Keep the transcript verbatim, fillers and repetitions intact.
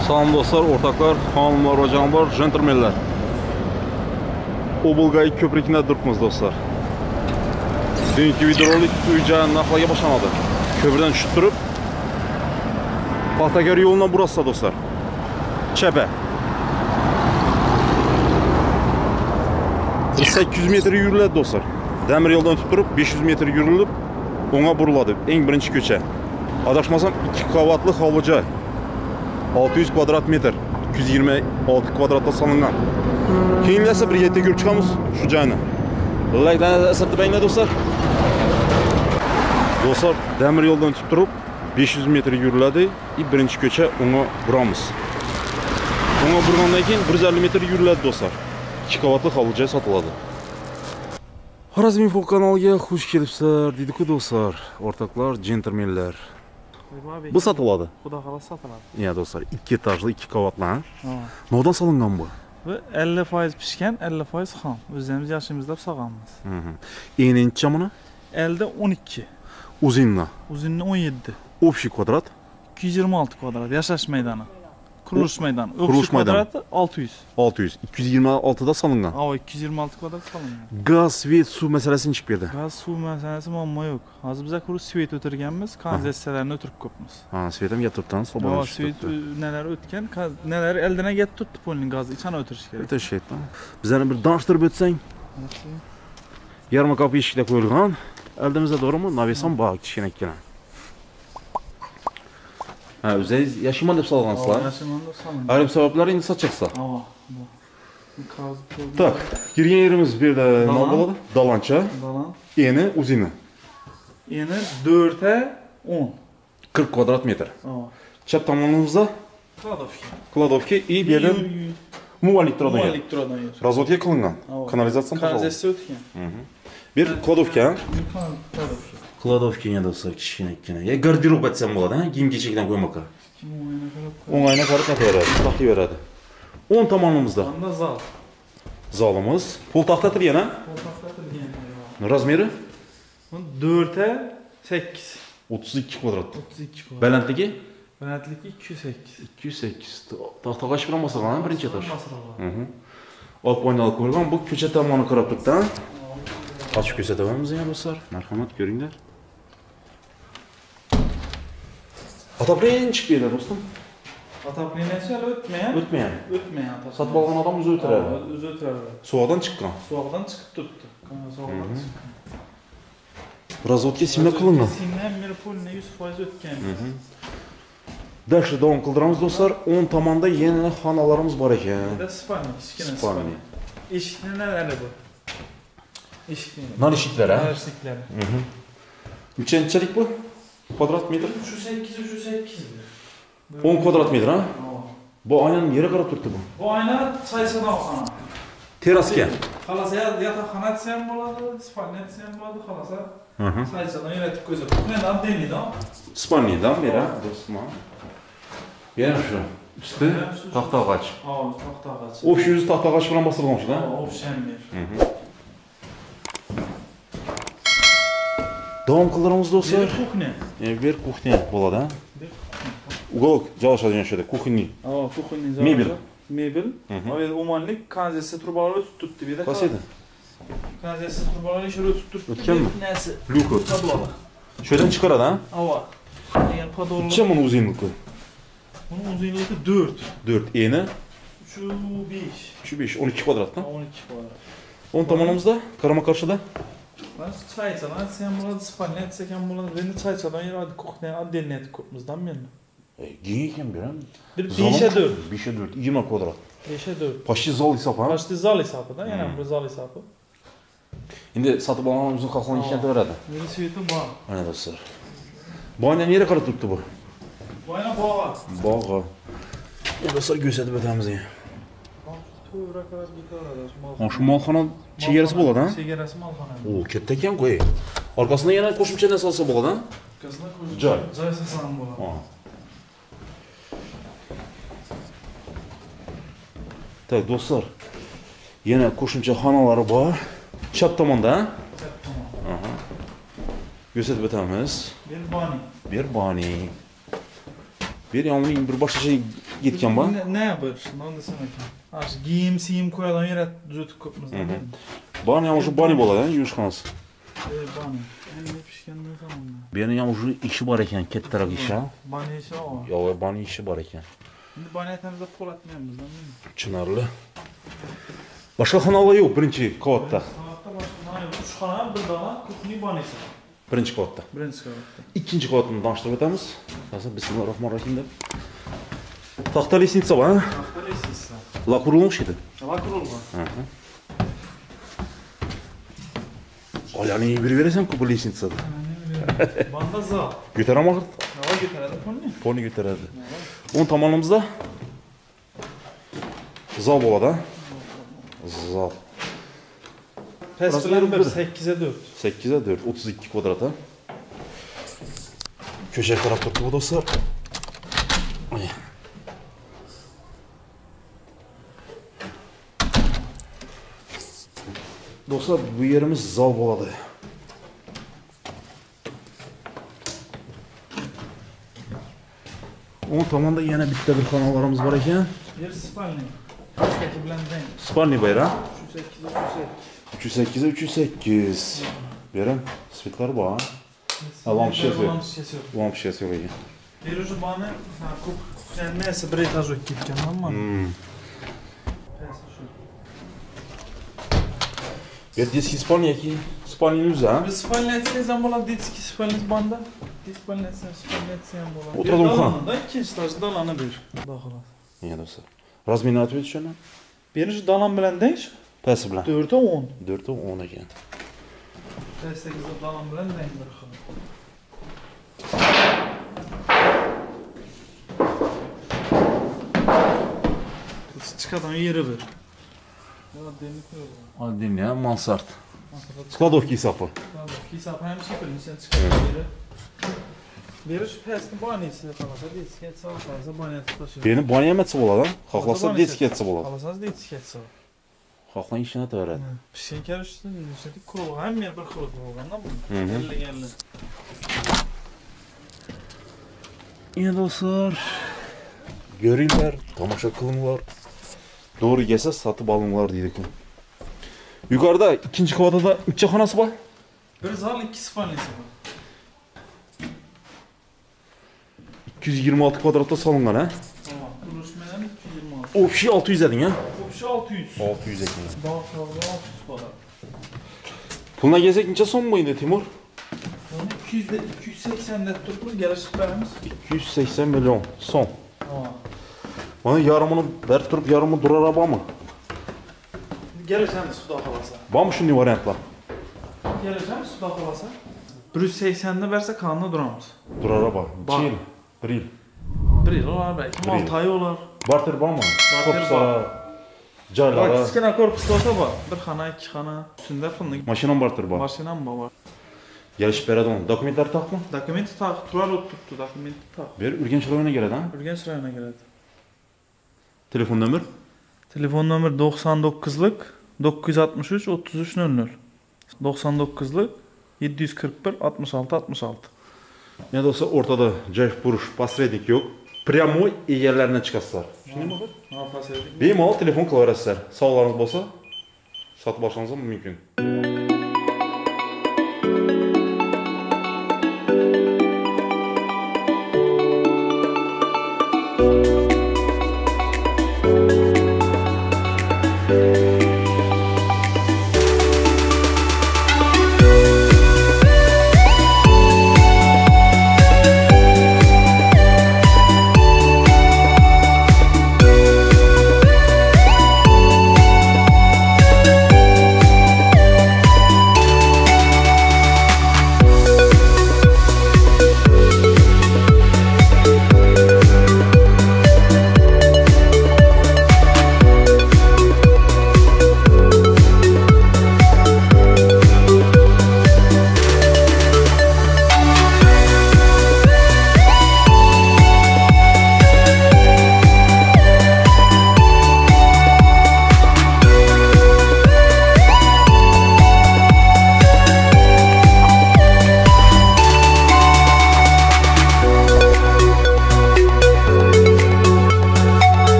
Salam dostlar, ortaklar, hanımlar, hocamlar, jentlmenler. Obulgay köprükünde durmamız dostlar. Dünkü videorolik uyca naklaga başlamadı. Köprüden düşüp durup Paxtakar yolundan burası dostlar. Çepe. sekiz yüz metre yürüldü dostlar. Demir yoldan tutup durup beş yüz metre yürülüp ona buruladı. En birinci köçe. Adaşmasam iki kavatlı havluca. altı yüz kvadrat metre. iki yüz yirmi altı kvadratta salıngan. Keyinlese bir yette görüp çıkamız şu cayını. Like'dan esirtip beyinle dostlar. Dostlar demir yoldan tutup durup beş yüz metre yürüledi. Birinci köçe ona buramız. Ona burgandan keyin bir yüz elli metre yürüledi dostlar. iki kavatlı havluca satıladi. Xorazm Info kanaliga xush kelibsizlar deydi-ku dostlar, ortaklar, jentlmenler. Bu satıladi. Xudo xohlasa sotiladi. Ya dostlar, ikki etajli, ikki qavatli. Nodan solingan bu? Bu ellik foiz pishgan, ellik foiz xom. O'zimiz yashimizlab sog'amiz. Eni necha buni? Elde o'n ikki. Uzunni? Uzunni o'n yetti. Общий kvadrat? ikki yuz yigirma olti kvadrat yashash maydoni. Qurilish maydoni. Qurilish maydoni olti yuz. olti yuz. ikki yuz yigirma olti da solingan. Ha, ikki yuz yigirma olti kvadrat solingan. Gaz, svet, suv masalasini chiqib berdi. Gaz, suv masalasi muammo yo'q. Hozir biz qurib svet o'tirganmiz, kanalizatsiyalarni o'tirib ko'pmiz. Ha, svet ham gatiribdan, sobalar. Svet nelar o'tgan, nelar eldan get tutdi polning gazi, ichana o'tirish kerak. O'tirish kerak. Bizlarni bir danishtirib o'tsang. Yarmi qop eshikda qo'yilgan. Oldimizda to'g'rimi? Navesan bor kichkina ikkina. Ha, o'zingiz yashiman deb solgansizlar. Yashiman deb solgan. Ayrim sabablar endi sochaqsa. Ha. Tak, girgan yerimiz bu yerda nima bo'ladi? Dalancha. Dalan. Eni, uzini. Eni to'rtta o'n. qirq kvadrat metr. Ha. Chap tomonimizda kladovka. Kladovka и bu yerda muv elektrodan yer. Elektrodan yer. Razvodga qilingan. Kanalizatsiya Kanalizatsiya o'tgan. Bir kladovka. Kladovka. Kladovka endi dostlar, kichkina ikkina. Ya garderob atsam bo'ladi, ha, kiyim-kechakdan qo'ymoqqa. O'ngayna qarab qo'yaveradi, taqiyveradi. o'n tomonimizda. Bunda zal. Zalimiz. Pul taxtatilgan, ha? Pul taxtatilgan. Razmeri? to'rtta sakkiz. o'ttiz ikki kvadrat. o'ttiz ikki kvadrat. Balandligi? Balandligi ikki yuz sakkiz. ikki yuz sakkiz. Taxtaqash bilan masalgan, birinchi etaj. Masalgan. Olib o'ynalib qo'yilgan. Bu ko'cha tomoni qarab turibdi. Ochib ko'rsatamiz yana dostlar. Marhamat, ko'ringlar. Отопление chiqib beradi do'stim. Отопление o'tmayan. O'tmayan. O'tmayan. Sotib olgan odam o'zi o'tiradi. O'zi o'tiradi. Suvoqdan chiqqan. Suvoqdan chiqib turibdi. Suvoqdan chiqqan. Razvodga simlar qilingan. Simlar Mirpolni yuz foiz o'tgan. Dashni davom qildiramiz do'stlar. o'ng tomonda yana xonalarimiz bor ekan. Burada spalni, kichkina spalni. Eshikni nalari bu? Eshikni. Nar eshiklari, ha? Nar eshiklari. Nechanchalik bu? Kvadrat metr? uch yuz sakkiz, uch yuz sakkiz. o'n kvadrat metr, ha? Bu aynan yere qarab turibdi bu. Bu aynan choyxona xona. Terasga. Xalasa yotoqxona ham bo'ladi, spalni ham bo'ladi, xalasa. Choyxona yaratib ko'rsatib. Men oddelnidan. Spalnidan beri, do'stim. Yana shu. Usti taxtag'ach. Ha, taxtag'ach. O'sha yuzi taxtag'ach bilan bosilgan shu-da? Ha, o'shandir. Davom qildiramiz do'stlar. Kuxня. Ber kuxня bo'ladi, ha? Уголок joylashadigan joyda kuxня. Ha, kuxня. Mebel. Mebel. Ava umonlik kanalizatsiya trubalari o'tib turibdi bu yerda. Qasida? Kanalizatsiya trubalari ishga o'tib turibdi. O'tganmi? Nasi? Lyuk o'tib. Shu yerdan chiqaradi, ha? Ava. Degan podollar. Necha buni uzunligi? Buni uzunligi to'rt. to'rt. Eni? uch besh. uch besh, o'n ikki kvadratda. o'n ikki kvadrat. o'ng tomonimizda, qarama-qarshida. Mana choyxona ham bo'ladi, spalni ham bo'ladi. Endi choyxona yerda kuxня отдельно etib ko'pmizdan meni. Keng ekan bu ham. Bir besh to'rt. besh to'rt, yigirma kvadrat. besh to'rt. Почти zol hisob, ha? Почти zol hisobida, yana bir zol hisobi. Endi sotib olgan uzun qalqon ishlataveradi. Meni sveti bor. Mana do'stlar. Bu aynan yere qarab turibdi bu. Bu aynan bog'i. Bog'i. Endi do'stlar ko'rsatib o'tamiz yana. To'g'ri qarab ketaveradi. Mana shu molxona chegarasi bo'ladi, ha? Chegarasi molxona. O, katta ekan qo'y. Orqasidan yana qo'shimcha narsa olsa bo'ladi, ha? Orqasidan qo'shimcha joy. Joy sasam bo'ladi. Tak, do'stlar. Yana qo'shimcha xonalari bor. Chap tomonda, ha? Chap tomonda. Aha. Ko'rsatib o'tamiz. Berboni. Berboni. Bir yomg'irning bir boshqa ketgan bu. Ne, ne bir? Şundan desem ekan. Aş giyim siyim koyalım yere düzeltip kopmazdan. Bana ham уже bani bo'ladi, yuvishxonasi. E, bani. Endi pishgandan tamam. Beni ham уже ishi bor ekan, kattaroq ishi. Bani ise o. Yo'q, bani ishi bor ekan. Endi bani temizlab qo'latmaymiz, değil Tushunarli. Boshqa xonalar yo'q birinchi qavatda. Qavatda boshqa yo'q. Uch xona, bir dona, kuchli banisi. Birinchi qavatda. Birinchi qavatda. Ikkinchi qavatni tanishtirib o'tamiz. Hozir bismillahirrohmanirrohim deb. Taxta lestnitsa bor, ha? Taxta lestnitsa. Lak urilmoqshidi. Lak urilgan. Aha. Olayni bir berasan-ku bu lestnitsada. Banda zal. Ko'taramoq. Nima ko'taradi ponni? Ponni ko'taradi. o'ng tomonimizda zal bo'ladi. Zal. Pes bilan bir sakkiz dört. sakkiz dört, o'ttiz ikki kvadrat ha. Köşe qarab turibdi bu do'stlar. Do'stlar, bu yerimiz zal bo'ladi. O'ng tomonda yana bitta bir xonalarimiz bor ekan. Yer spalni. Pastaki bilan teng. Spalni bayra. uch yuz sakkiz, uch yuz sakkiz. uch yuz sakkiz, uch yuz sakkiz. Beram, svetlar bor. Ha, lampishasi. Lampishasi yo'q ekan. Yer уже bani, ha, ko'p jannasi bir etaj o'tib ketganman men. Hmm. Bu diski spalni yoki spalni o'zi, ha? Biz spalni etsangiz ham bo'ladi, diski spalni banda. Diski spalni etsangiz, spalni etsa ham bo'ladi. O'tiradi u ham. Da ikkinchi etaj dalani ber. Xudo xolos. Niye do'stlar? Razmerini aytib o'tishani? Berish dalan bilan teng. Pasi bilan. to'rt o'n. to'rt o'n ekan. Pastaki dalan bilan teng bir xil. Chiqadigan yeri bir. Mana demni qo'yilgan. Oldin ya, mansard. Skladovka hisobi. Hisob ham shekillanishdan chiqadigan yeri. Berish pastni banisi qolsa, disk etsa, qolsa baniyatni tashlaydi. Beni baniya etsa bo'ladi, xohlasa disk etsa bo'ladi. Xohlasangiz disk etsa. Xohlang ishini ataveradi. Pishgan karishdan nishati qurilgan, ham yer bir xil bo'lganda bu. Mhm. elli. Endi do'stlar, ko'ringlar, tomosha qilinglar. To'g'ri kelsa sotib olinglar deydi-ku. Yuqorida ikkinchi qavatda uchta xonasi bor. Bir zal, ikki spalnisi bor. ikki yuz yigirma olti kvadratda solingan, ha? Tamam. Qurilish bilan ikki yuz yigirma olti. Общий olti yuz eding, ha? Общий olti yuz. olti yuz ekan. Daxilda olti yuz kvadrat. Pulna kelsak necha so'm bo'ydi, Timur? Buni ikki yuz ikki yuz sakson deb turib kelishib beramiz. ikki yuz sakson million so'm. Ha. Mana yarımını ber turib, yarımı durar bormi? Geleceğimiz Xudo xolasa. Bormi shunday variantlar? Geleceğimiz Xudo xolasa. bir yuz saksonni bersa qanday duramiz? Durar bor. Bor. ikki yil, bir yil. bir yil olar, balki Bir yil. olti oy olar. Barter bormi? Barter Korpusa, bor. joylari. Bak, kichkina korpus bo'lsa bor. Bir xona, ikki xona, ustunda pulni. Mashinam barter bor. Mashinam bor. Gelishib beradimi? Dokumentlar taqmi? Dokumenti taq, turar o'tibdi, dokumenti taq. Ber Urganch rayoniga keladi, ha? Urganch rayoniga keladi. Telefon nomer? Telefon nomer to'qson to'qqizlik to'qqiz yuz oltmish uch o'ttiz uch nol nol. to'qson to'qqizlik yetti yuz qirq bir oltmish olti oltmish olti. Ne de olsa ortada joy burish, posrednik yo'q. Прямой egalaridan chiqasizlar. Shunday mi? Ha, pasaydik. Bemalol telefon qilaverasizlar. Sog'lig'ingiz bo'lsa, sotib olishingiz mumkin.